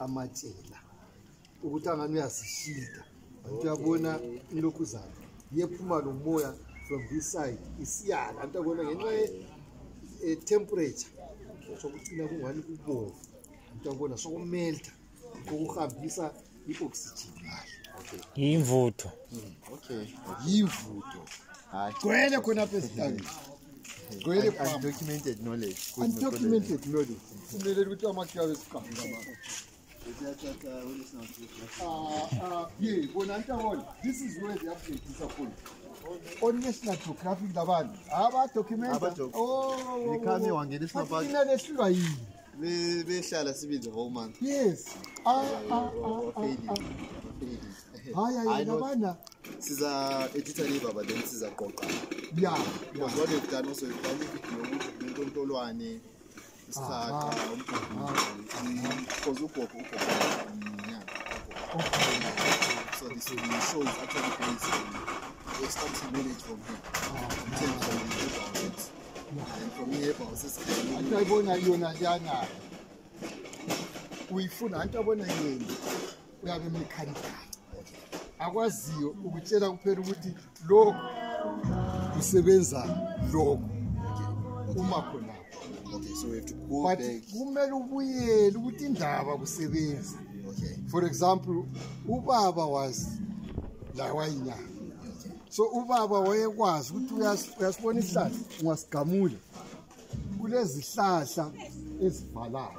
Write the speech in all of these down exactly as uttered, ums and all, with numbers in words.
amatshela ukuthi angani uyazishida abantu yabona ilokhu zayo yephuma nomoya from this side isiyala abantu yabona ngenxa ye temperature sokucina kungani kubomvu abantu yabona sokumelta ukuhambisa ioxygen kahle imvutho okay imvutho hayi gwele khona phezulu gwele undocumented knowledge undocumented knowledge kumele ukuthi amakiyawe esiqhamuka Ah, yeah, this is where the update is upon. On National Geographic, the van. About document. Oh, they come here and get this about. We we shall see the whole month. Yes. Ah, ah, ah. Hi, hi, this is a editor labor, but then this is a coca. Yeah. Because what they've done also, they've done video, they've done one. Start. Because uko uko. So this show is actually based on the extensive knowledge from him. In terms of the environment. And from here, I want to know Jana. We found Antabona again. We have a mechanical. I was you, ukutshela kuphela ukuthi lo usebenza lo uma khona. Okay, so we have to go but back. Kumele ubuyele ukuthi indaba kusebenza. Okay. For example, ubaba was la wayinya. So ubaba wayekwazi ukuthi uyasibona isihlahla ungasigamula. Kulezi zihlahla ezivalayo.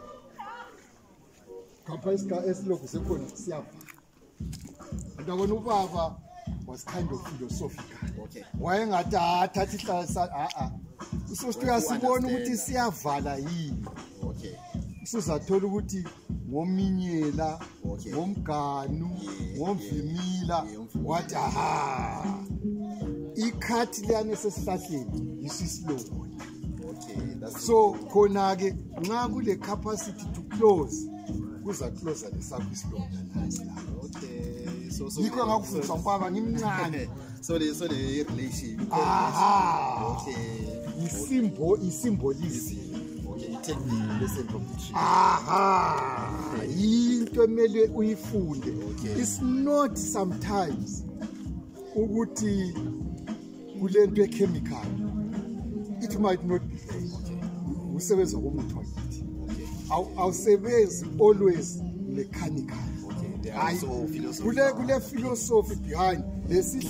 Kapha iska esilokhu sekhona siyavala. Ndabona ubaba was kind of philosophical. Okay. Wayengathi athatha isihlahla a a. Usothi uyasibona ukuthi siyavala yini. Okay. Usuzathola ukuthi ngominyela, ngomganu, ngomvimila, wathi aha. Ikhathi liyane sesihlahleni isisilongo. Okay, that's so khona ke nxa kule capacity to close kuza close lesakho isilongo nasi la. Okay, so so yikho ngakufundisa ubaba ngimncane. So the so the relation. Aha. Okay. Isimbo isymbolism. Okay, take the lesson from the tree. Aha. Into emele uyifunde. It's not sometimes ukuthi kulento echemical. It might not be there. Usebenza komuntu wakithi. Awusebenzi always mechanical. Okay. There are also philosophy. Kule kule philosophy behind this.